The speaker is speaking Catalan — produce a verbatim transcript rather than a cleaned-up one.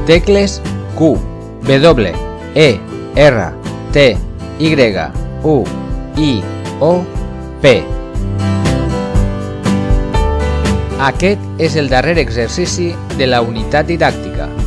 Tecles Q, W, E, R, T, Y, U, I, O, P. Aquest és el darrer exercici de la unitat didàctica.